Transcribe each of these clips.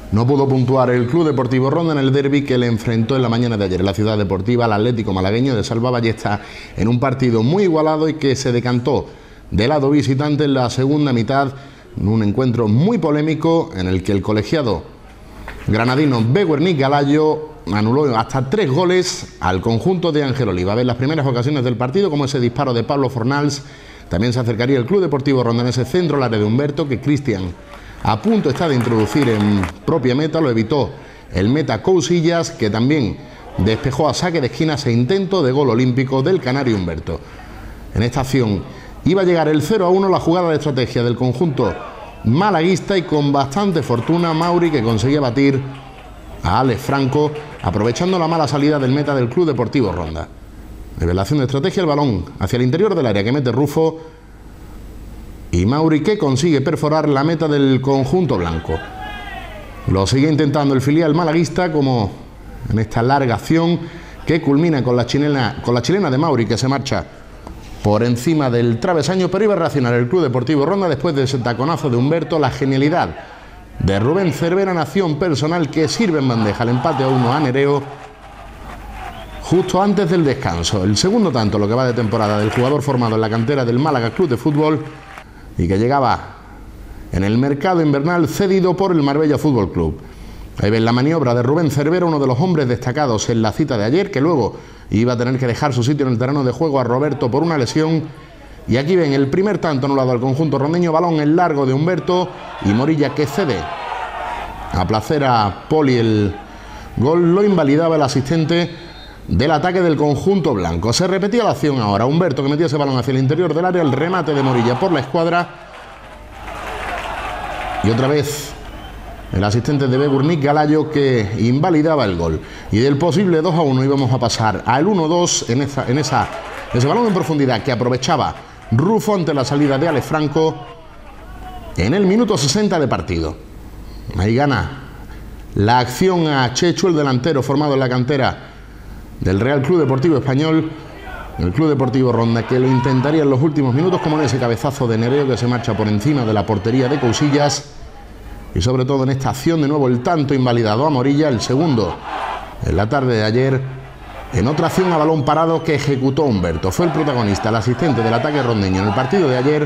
No pudo puntuar el Club Deportivo Ronda en el derbi que le enfrentó en la mañana de ayer en la ciudad deportiva al Atlético malagueño de Salva Ballesta en un partido muy igualado y que se decantó del lado visitante en la segunda mitad, en un encuentro muy polémico en el que el colegiado granadino Beguernic Galayo anuló hasta 3 goles al conjunto de Ángel Oliva. En las primeras ocasiones del partido, como ese disparo de Pablo Fornals, también se acercaría el Club Deportivo Ronda en ese centro, el área de Humberto, que Cristian a punto está de introducir en propia meta, lo evitó el meta Cousillas, que también despejó a saque de esquina ese intento de gol olímpico del canario Humberto. En esta acción iba a llegar el 0-1, la jugada de estrategia del conjunto malaguista, y con bastante fortuna Mauri, que conseguía batir a Alex Franco, aprovechando la mala salida del meta del Club Deportivo Ronda. Revelación de estrategia, el balón hacia el interior del área que mete Rufo, y Mauri, que consigue perforar la meta del conjunto blanco. Lo sigue intentando el filial malaguista, como en esta larga acción que culmina con la chilena de Mauri, que se marcha por encima del travesaño, pero iba a reaccionar el Club Deportivo Ronda después de ese taconazo de Humberto. La genialidad de Rubén Cervera en acción personal, que sirve en bandeja el empate a 1 a Nereo justo antes del descanso. El segundo tanto, lo que va de temporada, del jugador formado en la cantera del Málaga Club de Fútbol y que llegaba en el mercado invernal cedido por el Marbella Fútbol Club. Ahí ven la maniobra de Rubén Cervera, uno de los hombres destacados en la cita de ayer, que luego iba a tener que dejar su sitio en el terreno de juego a Roberto por una lesión. Y aquí ven el primer tanto anulado al conjunto rondeño, balón en largo de Humberto y Morilla, que cede a placer a Poli. El gol lo invalidaba el asistente del ataque del conjunto blanco. Se repetía la acción ahora, Humberto, que metía ese balón hacia el interior del área, el remate de Morilla por la escuadra, y otra vez el asistente de Beguernic Galayo, que invalidaba el gol. Y del posible 2-1 íbamos a pasar al 1-2 en ese balón en profundidad que aprovechaba Rufo ante la salida de Alex Franco en el minuto 60 de partido. Ahí gana la acción a Chechu, el delantero formado en la cantera del Real Club Deportivo Español. El Club Deportivo Ronda, que lo intentaría en los últimos minutos, como en ese cabezazo de Nereo que se marcha por encima de la portería de Cousillas, y sobre todo en esta acción de nuevo el tanto invalidado a Morilla, el segundo en la tarde de ayer, en otra acción a balón parado que ejecutó Humberto. Fue el protagonista, el asistente del ataque rondeño en el partido de ayer.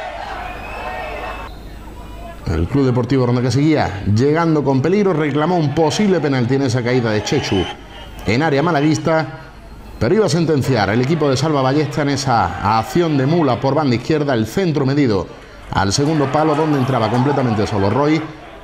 El Club Deportivo Ronda, que seguía llegando con peligro, reclamó un posible penalti en esa caída de Chechu en área malaguista, pero iba a sentenciar el equipo de Salva Ballesta en esa acción de mula por banda izquierda, el centro medido al segundo palo, donde entraba completamente solo Roy.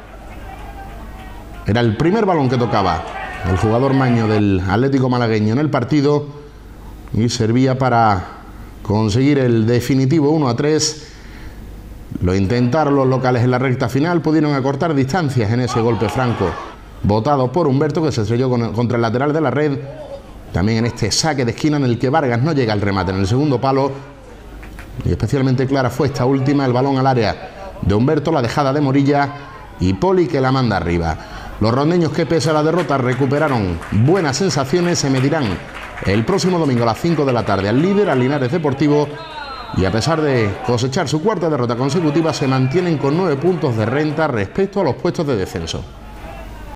Era el primer balón que tocaba el jugador maño del Atlético malagueño en el partido, y servía para conseguir el definitivo 1-3. Lo intentaron los locales en la recta final, pudieron acortar distancias en ese golpe franco botado por Humberto, que se estrelló contra el lateral de la red. También en este saque de esquina en el que Vargas no llega al remate en el segundo palo, y especialmente clara fue esta última, el balón al área de Humberto, la dejada de Morilla y Poli, que la manda arriba. Los rondeños, que pese a la derrota recuperaron buenas sensaciones, se medirán el próximo domingo a las 5 de la tarde al líder, al Linares Deportivo, y a pesar de cosechar su cuarta derrota consecutiva, se mantienen con 9 puntos de renta respecto a los puestos de descenso.